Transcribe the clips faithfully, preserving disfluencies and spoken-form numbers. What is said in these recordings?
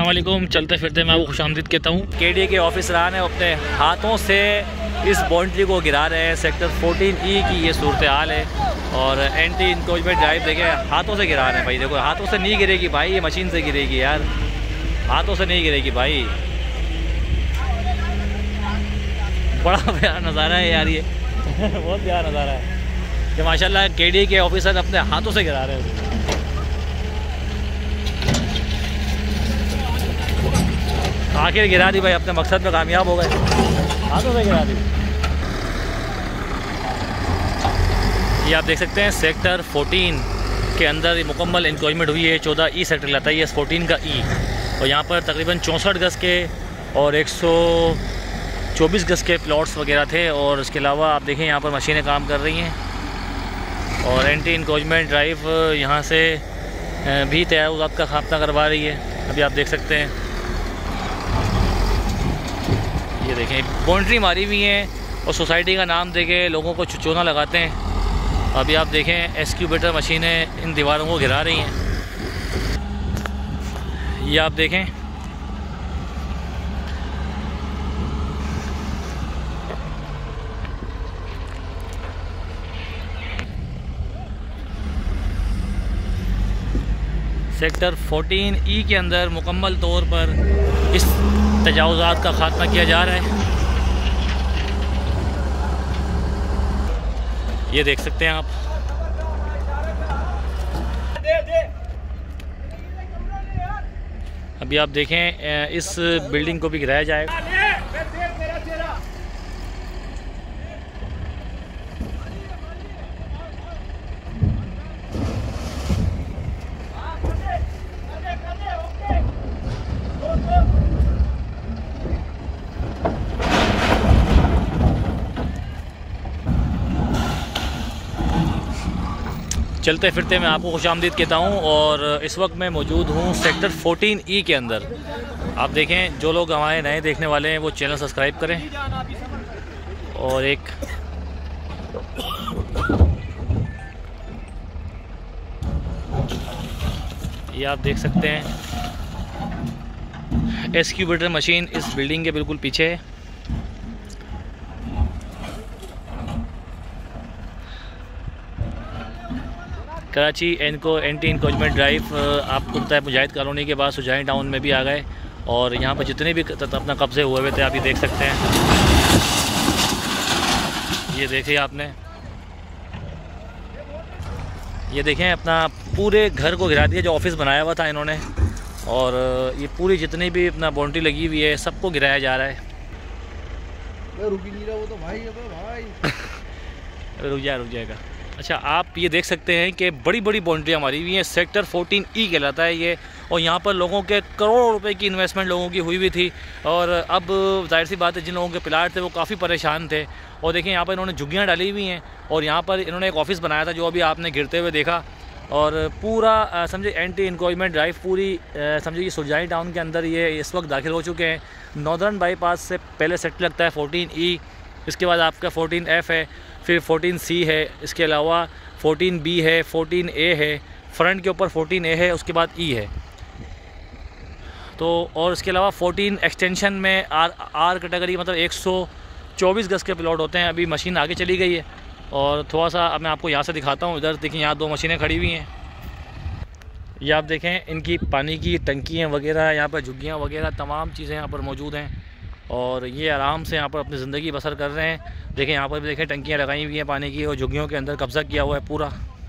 वालेकुम। चलते फिरते मैं आपको खुशामदीद कहता हूँ। केडीए के ऑफिसरान है अपने हाथों से इस बाउंड्री को गिरा रहे हैं। सेक्टर फोर्टीन ई की ये सूरत हाल है और एंटी इंक्रोचमेंट ड्राइव देखें हाथों से गिरा रहे हैं भाई। देखो हाथों से नहीं गिरेगी भाई, ये मशीन से गिरेगी यार, हाथों से नहीं गिरेगी भाई। बड़ा प्यारा नज़ारा है यार ये बहुत प्यारा नज़ारा है कि माशाल्लाह केडीए के ऑफिसर अपने हाथों से गिरा रहे हैं। आखिर गिरा दी भाई, अपने मकसद में कामयाब हो गए, हाथों से गिरा दी। ये आप देख सकते हैं सेक्टर फोर्टीन के अंदर ये मुकम्मल इंक्रोचमेंट हुई है। चौदह ई सेक्टर लाता है ये फोर्टीन का ई, और यहाँ पर तकरीबन चौंसठ गज़ के और एक सौ चौबीस गज़ के प्लॉट्स वगैरह थे। और इसके अलावा आप देखें यहाँ पर मशीनें काम कर रही हैं और एंटी इंक्रोचमेंट ड्राइव यहाँ से भी तैयार का खात्मा करवा रही है। अभी आप देख सकते हैं ये देखें बाउंड्री मारी हुई है और सोसाइटी का नाम देके लोगों को चुचोना लगाते हैं। अभी आप देखें एक्सक्यूवेटर मशीनें इन दीवारों को गिरा रही हैं। ये आप देखें सेक्टर फोर्टीन ई के अंदर मुकम्मल तौर पर इस तजावुज़ात का खात्मा किया जा रहा है। ये देख सकते हैं आप। अभी आप देखें इस बिल्डिंग को भी गिराया जाएगा। चलते फिरते मैं आपको खुशामदीद कहता हूँ और इस वक्त मैं मौजूद हूँ सेक्टर फोर्टीन ई के अंदर। आप देखें जो लोग हमारे नए देखने वाले हैं वो चैनल सब्सक्राइब करें और एक ये आप देख सकते हैं एक्सक्यूवेटर मशीन इस बिल्डिंग के बिल्कुल पीछे है। कराची एनको एंटी इंक्रोचमेंट ड्राइव आपको पता है मुजाहिद कॉलोनी के बाद सुजानी टाउन में भी आ गए और यहाँ पर जितने भी अपना कब्जे हुए हुए थे आप ये देख सकते हैं। ये देखिए आपने, ये देखें अपना पूरे घर को गिरा दिया जो ऑफिस बनाया हुआ था इन्होंने, और ये पूरी जितनी भी अपना बाउंड्री लगी हुई है सबको गिराया जा रहा है। रुक ही नहीं रहा वो तो भाई, अबे भाई रुक जाए रुक जाएगा। अच्छा आप ये देख सकते हैं कि बड़ी बड़ी बाउंड्रियाँ मारी हुई हैं। सेक्टर फोर्टीन ई कहलाता है ये, और यहाँ पर लोगों के करोड़ों रुपए की इन्वेस्टमेंट लोगों की हुई हुई थी और अब जाहिर सी बात है जिन लोगों के प्लाट थे वो काफ़ी परेशान थे। और देखें यहाँ पर इन्होंने झुग्गियाँ डाली हुई हैं और यहाँ पर इन्होंने एक ऑफिस बनाया था जो अभी आपने गिरते हुए देखा। और पूरा समझे एंटी इंक्रोचमेंट ड्राइव पूरी समझे कि सुजानी टाउन के अंदर ये इस वक्त दाखिल हो चुके हैं। नॉर्दर्न बाईपास से पहले सेक्टर लगता है फोर्टीन ई, इसके बाद आपका फोर्टीन एफ है, फिर फोर्टीन सी है, इसके अलावा फोर्टीन बी है, फोर्टीन ए है, फ्रंट के ऊपर फोर्टीन ए है, उसके बाद ई है। तो और इसके अलावा फोर्टीन एक्सटेंशन में आर आर कैटेगरी मतलब एक सौ चौबीस गज़ के प्लॉट होते हैं। अभी मशीन आगे चली गई है और थोड़ा सा अब मैं आपको यहाँ से दिखाता हूँ। इधर देखिए यहाँ दो मशीनें खड़ी हुई हैं। ये आप देखें इनकी पानी की टंकियाँ वगैरह, यहाँ पर झुग्गियाँ वगैरह तमाम चीज़ें यहाँ पर मौजूद हैं और ये आराम से यहाँ पर अपनी ज़िंदगी बसर कर रहे हैं। देखें यहाँ पर भी देखें टंकियाँ लगाई हुई हैं पानी की और झुग्गियों के अंदर कब्ज़ा किया हुआ है पूरा।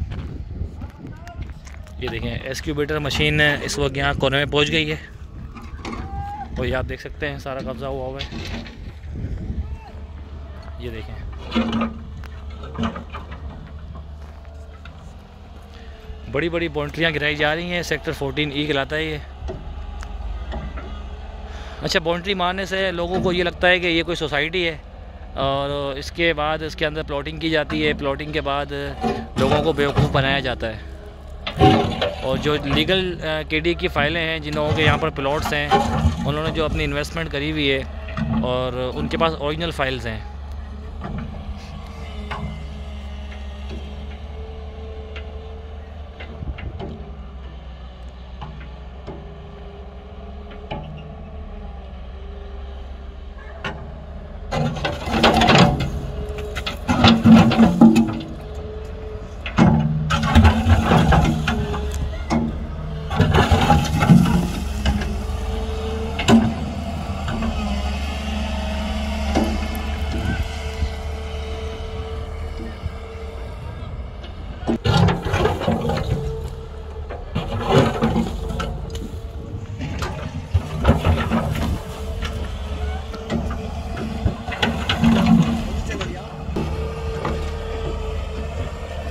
ये देखें एक्सक्यूवेटर मशीन इस वक्त यहाँ कोने में पहुँच गई है और ये आप देख सकते हैं सारा कब्ज़ा हुआ हुआ है। ये देखें बड़ी बड़ी बाउंड्रियाँ गिराई जा रही हैं। सेक्टर फोर्टीन ई कहलाता है ये। अच्छा बाउंड्री मारने से लोगों को ये लगता है कि ये कोई सोसाइटी है और इसके बाद इसके अंदर प्लॉटिंग की जाती है। प्लॉटिंग के बाद लोगों को बेवकूफ़ बनाया जाता है और जो लीगल केडी की फ़ाइलें हैं जिन लोगों के यहाँ पर प्लॉट्स हैं उन्होंने जो अपनी इन्वेस्टमेंट करी हुई है और उनके पास ओरिजिनल फाइल्स हैं।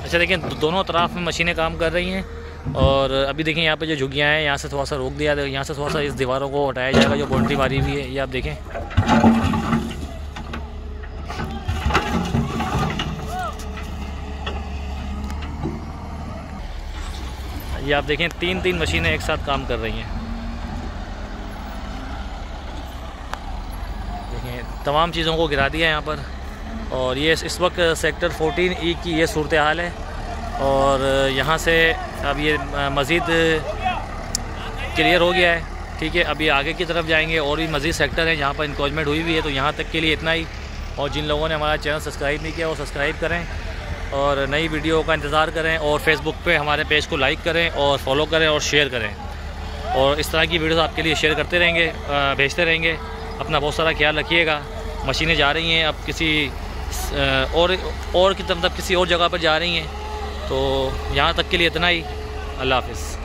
अच्छा देखिए, दोनों तरफ में मशीनें काम कर रही हैं। और अभी देखें यहाँ पे जो झुग्गियाँ हैं, यहाँ से थोड़ा सा रोक दिया, यहाँ से थोड़ा सा इस दीवारों को हटाया जाएगा जो बाउंड्री मारी हुई है, ये आप देखें। ये आप देखें, तीन तीन मशीनें एक साथ काम कर रही हैं। देखें तमाम चीज़ों को गिरा दिया है यहाँ पर। और ये इस वक्त सेक्टर फोर्टीन ई की ये सूरत हाल है। और यहाँ से अब ये मज़ीद क्लियर हो गया है, ठीक है। अभी आगे की तरफ जाएंगे और भी मज़ीद सेक्टर हैं जहाँ पर इंक्रोचमेंट हुई हुई है। तो यहाँ तक के लिए इतना ही। और जिन लोगों ने हमारा चैनल सब्सक्राइब नहीं किया वो सब्सक्राइब करें और नई वीडियो का इंतज़ार करें। और फेसबुक पे हमारे पेज को लाइक करें और फॉलो करें और शेयर करें। और इस तरह की वीडियोस आपके लिए शेयर करते रहेंगे, भेजते रहेंगे। अपना बहुत सारा ख्याल रखिएगा। मशीनें जा रही हैं अब किसी और और की मतलब किसी और जगह पर जा रही हैं। तो यहाँ तक के लिए इतना ही। अल्लाह हाफ़िज़।